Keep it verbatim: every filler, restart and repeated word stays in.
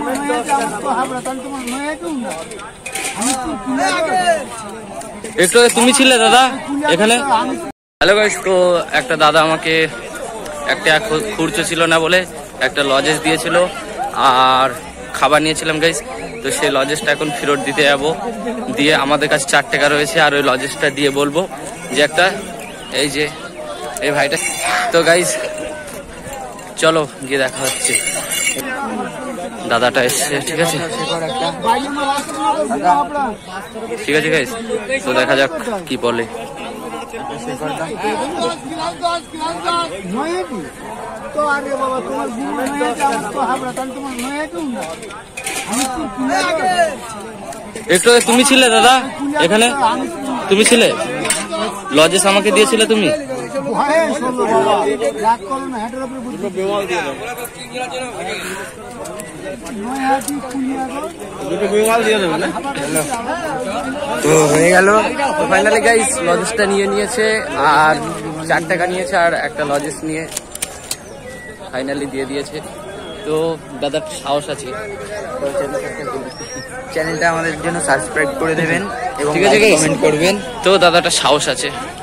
একটু তুমি ছিলে দাদা এখানে? হ্যালো গাইস, তো একটা দাদা আমাকে একটা খুরচো ছিল না বলে একটা লজেস দিয়েছিল আর খাবার নিয়েছিলাম গাইস। তো সেই লজেসটা এখন ফেরত দিতে যাবো, দিয়ে আমাদের কাছে চার টাকা রয়েছে আর ওই লজেসটা দিয়ে বলবো যে একটা এই যে এই ভাইটা। তো গাইস চলো গিয়ে দেখা হচ্ছে। দাদাটা এসছে, ঠিক আছে ঠিক আছে গাইস, তো দেখা যাক কি বলে। একটু তুমি ছিলে দাদা এখানে? তুমি ছিলে? লজেস আমাকে দিয়েছিলে তুমি? তো হয়ে গেল ফাইনালি গাইস, লজেসটা নিয়ে নিয়েছে আর চার টাকা নিয়েছে আর একটা লজেস নিয়ে ফাইনালি দিয়ে দিয়েছে। তো দাদার সাহস আছে, চ্যানেলটা আমাদের জন্য সাবস্ক্রাইব করে দেবেন এবং কমেন্ট করবেন। তো দাদাটা সাহস আছে।